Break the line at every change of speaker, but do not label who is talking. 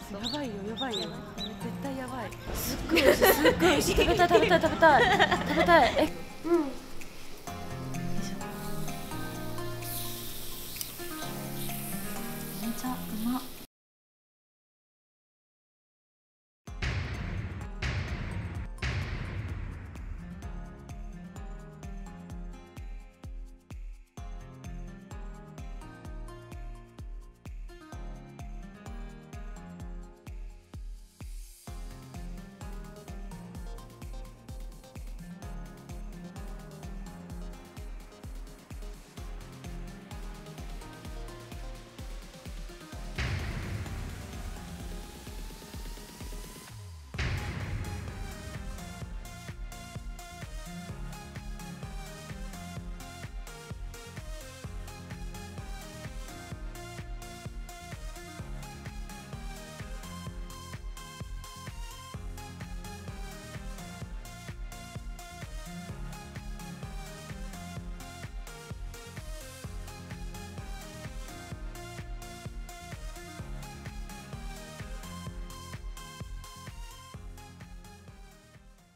そう。
やばいよやばいよ。絶対やばい。すっごい美味しいすっごい美味しい。食べたい食べたい食べたい食べたい。え、うん。